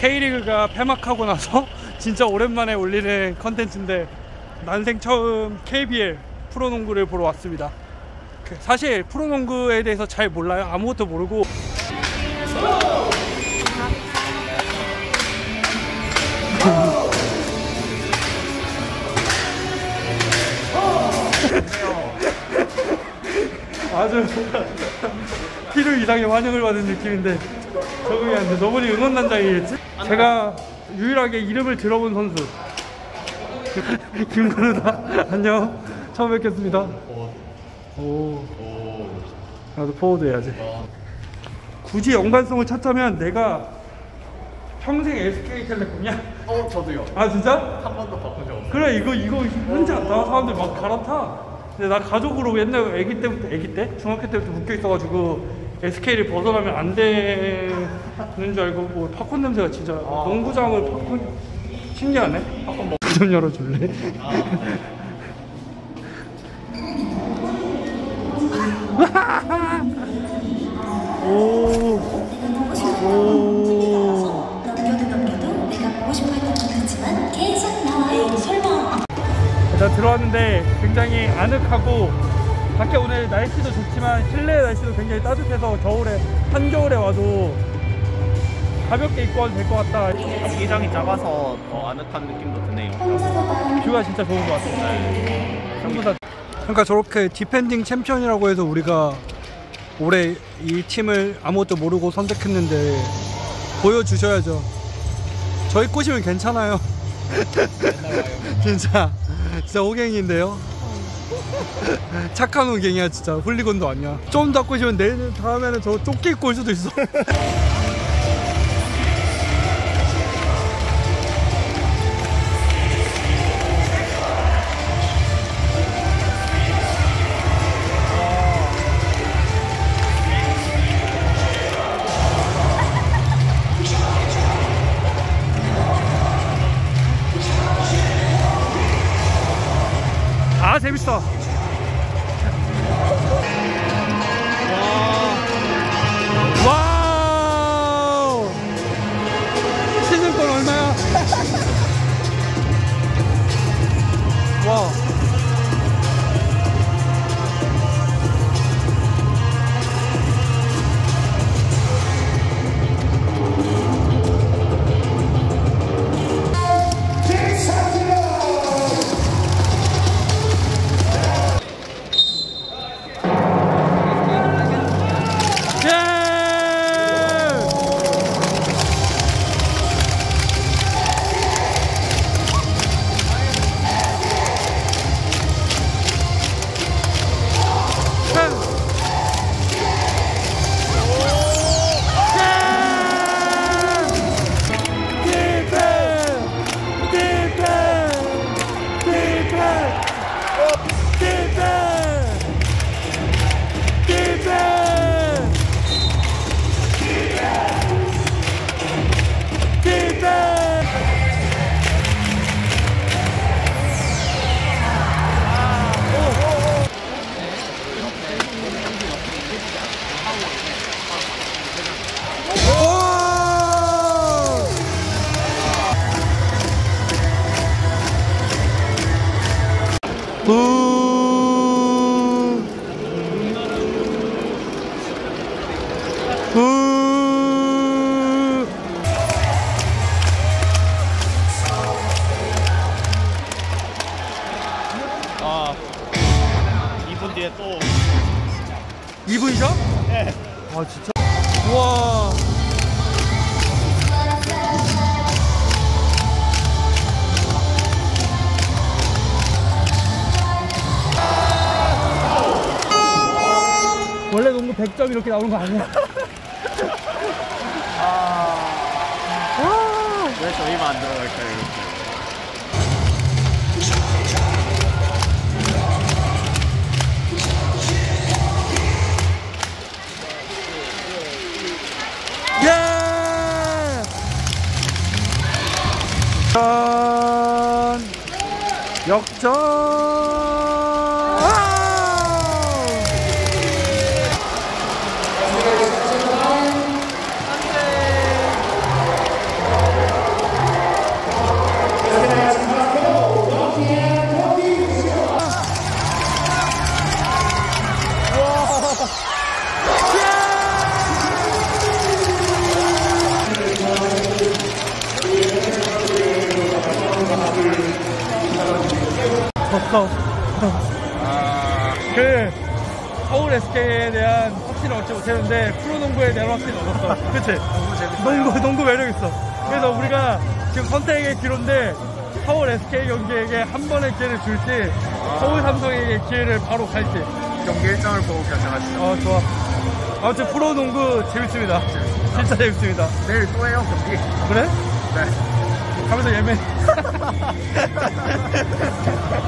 K리그가 폐막하고 나서 진짜 오랜만에 올리는 컨텐츠인데 난생 처음 KBL 프로농구를 보러 왔습니다. 사실 프로농구에 대해서 잘 몰라요. 아무것도 모르고 아주 필요 이상의 환영을 받은 느낌인데 적응이 안 돼. 저번에 응원단장이겠지? 제가 유일하게 이름을 들어본 선수 김근우다. 안녕. 처음 뵙겠습니다. 오. 나도 포워드 해야지. 굳이 연관성을 찾자면 내가 평생 SK텔레콤이야? 저도요. 아 진짜? 한 번도 바꾼 적 없어요. 그래 이거 흔치 않다. 사람들 막 갈아타. 근데 나 가족으로 옛날 애기 때 중학교 때부터 묶여 있어가지고 SK를 벗어나면 안 되는 줄 알고 뭐 팝콘 냄새가 진짜 농구장을 팝콘 신기하네. 팝콘 먹 좀 열어줄래? 오. 넘겨도 내가 보고 싶어 했던 콘텐츠만 계속 나와요. 설마. 일단 들어왔는데 굉장히 아늑하고 밖에 오늘 날씨도 좋지만 실내 날씨도 굉장히 따뜻해서 겨울에 한겨울에 와도 가볍게 입고 와도 될 것 같다. 경기장이 작아서 더 아늑한 느낌도 드네요. 뷰가 진짜 좋은 것 같아요. 전부 다. 그러니까 저렇게 디펜딩 챔피언이라고 해서 우리가 올해 이 팀을 아무것도 모르고 선택했는데 보여주셔야죠. 저희 꼬시면 괜찮아요. 진짜 호갱인데요. 착한 호갱이야 진짜. 훌리건도 아니야. 좀 더 꼬시면 내일 다음에는 저 쫓기 입고 올 수도 있어. 아 재밌어. 와우. 시즌권 얼마야? 와. 아, 2분 뒤에 또 2분이죠? 네. 아 진짜? 우와. 원래 농구 100점 이렇게 나오는 거 아니야? 왜 저희만 안 들어갈까요? 이렇게. 역전. 없어. 그 서울 SK에 대한 확신을 얻지 못했는데 프로농구에 대한 확신을 얻었어. 그치? 농구 매력 있어. 그래서 우리가 지금 선택의 기로인데 서울 SK 경기에게 한 번의 기회를 줄지 서울 삼성에게 기회를 바로 갈지. 경기 일정을 보고 결정하시죠. 좋아. 아무튼 프로농구 재밌습니다. 진짜 재밌습니다. 내일 또 해요, 경기. 그래? 네. 가면서 예매.